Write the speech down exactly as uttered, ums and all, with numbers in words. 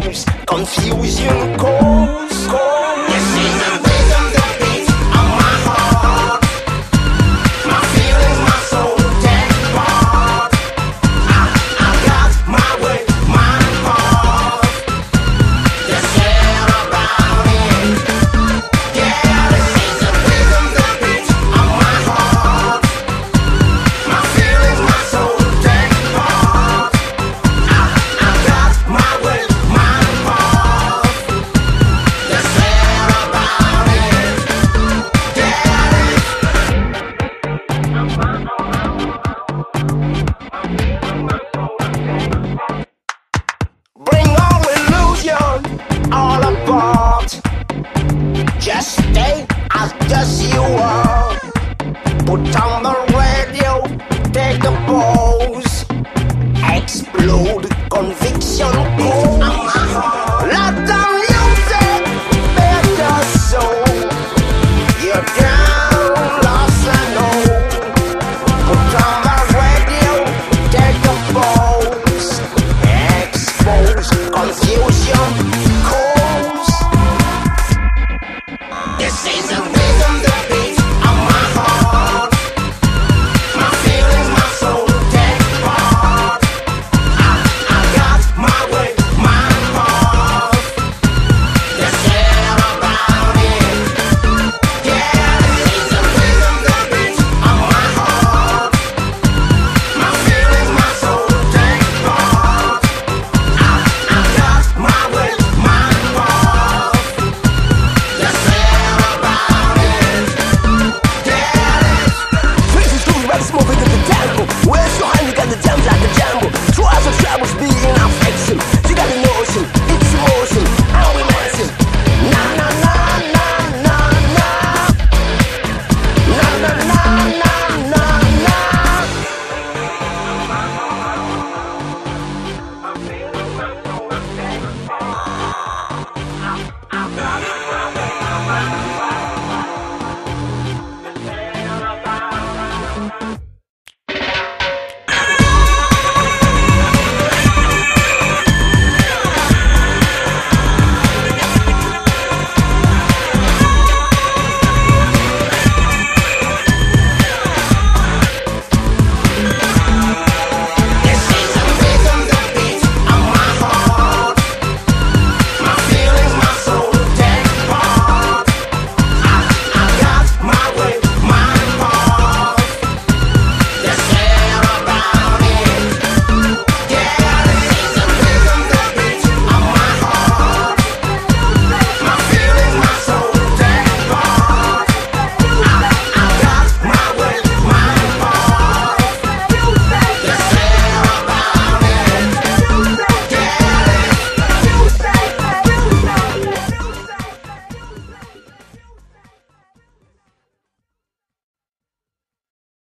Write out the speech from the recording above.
knows confusion calls. This is the rhythm that beats on my heart. My feelings, my soul take part. I, I got my way, my path. Just care about it. Yeah, this is the rhythm that beats on my heart. My feelings, my soul take part. I, I got my way, my path. Just care about it. Yeah, bring all illusion all apart. Just stay as just you are. Put on the radio, take a pause. Explode conviction.